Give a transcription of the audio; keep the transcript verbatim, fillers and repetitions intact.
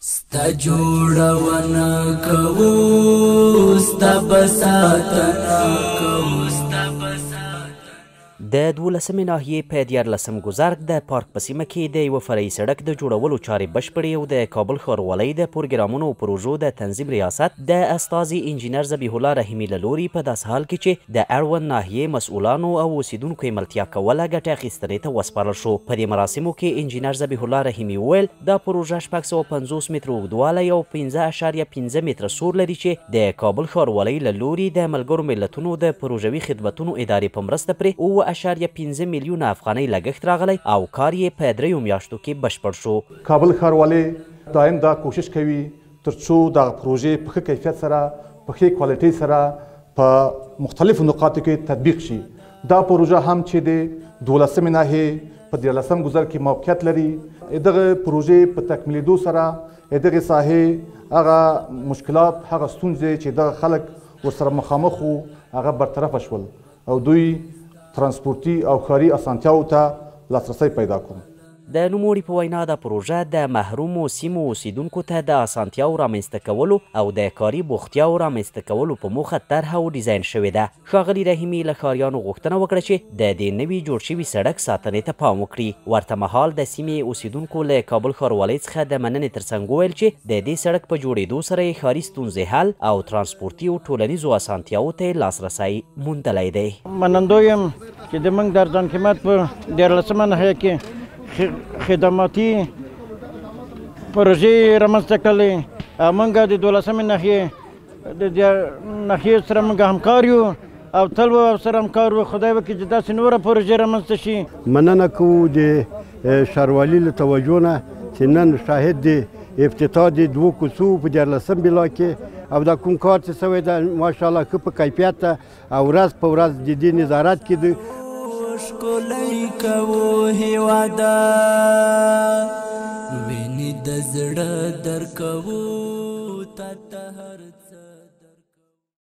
ستا جوړونه کوو ستا بساتنه کوو ستا بساتنه د دولسمې ناحیې په دیارلسم ګذرګ د پارک په سیمه کې د یوه فرعي سړک د جوړولو چارې بشپړې او د کابل ښاروالۍ د پروګرامونو او پروژو د تنظیم ریاست د استازي انجینر ذبیح الله رحیمي له لوري په داسې حال کې چې د اړوند ناحیې مسؤلانو او اوسیدونکو یې ملتیا کوله ګټې اخیستنې ته وسپارل شو. په دې مراسمو کې انجینر ذبیح الله رحیمي وویل دا پروژه شپږ سوه پنځوس متره اوږدوالی او پنځه اعشاریه پنځه متره سور لري چې د کابل ښاروالۍ له لوري د ملګرو ملتونو د پروژوي خدمتونو ادارې په مرسته پرې اووه اعشاریه پنځه میلیونه افغانۍ لګښت راغلی او کار یې په دریو میاشتو کې بشپړ شو. کابل ښاروالۍ دایم دا کوشش کوي تر څو دغه پروژې په ښه کیفیت سره په ښې کوالټۍ سره په مختلفو نقاطو کې تطبیق شي. دا پروژه هم چې د دولسمې ناحیې په دیارلسم ګذر کې موقعیت لري، دغه پروژې په تکمیلېدو سره دغه ساحې هغه مشکلات هغه ستونزې چې دغه خلک ورسره مخامخ وو هغه برطرفه شول او دوی ترانسپورتي او ښاري اسانتیاوو ته لاسرسی پیدا کړو. د نوموړي په وینا دا پروژه د محرومو سیمو اوسیدونکو ته د اسانتیاو رامنځته کولو او د کاري بوختیاو رامنځته کولو په موخه طرحه او ډیزاین شوې ده. ښاغلي رحیمي له ښاریانو غوښتنه وکړه چې د دې نوي جوړ شوي سړک ساتنې ته پام وکړي. ورته مهال د سیمې اوسیدونکو له کابل ښاروالۍ څخه د مننې ترڅنګ وویل چې د دې سړک په جوړېدو سره یې ښاري ستونزې حل او ترانسپورتي او ټولنیزو اسانتیاوو ته لاسرسی موندلی دی. منندوی یم چې د موږ د ارزان قیمت په دیارلسمه ناحیه کې خدماتي پروژې رامنځته کړلې. موږ د دولسمې ناحیې د ناحیې سره موږ همکار یو او تل به سره همکار وو. خدای وکړي چې داسې نوره پروژې رامنځته شي. مننه کوو د ښاروالي له توجه نه چې نن شاهد د افتتاح د دوو کوڅو په دیارلسم بلا کې او دا کوم کار چې سوی ده ماشاءالله ښه په کیفیت او ورځ په ورځ د دې نظارت کې ښکلی کوو هېواده وینې د زړه درکوو تا ته هر څه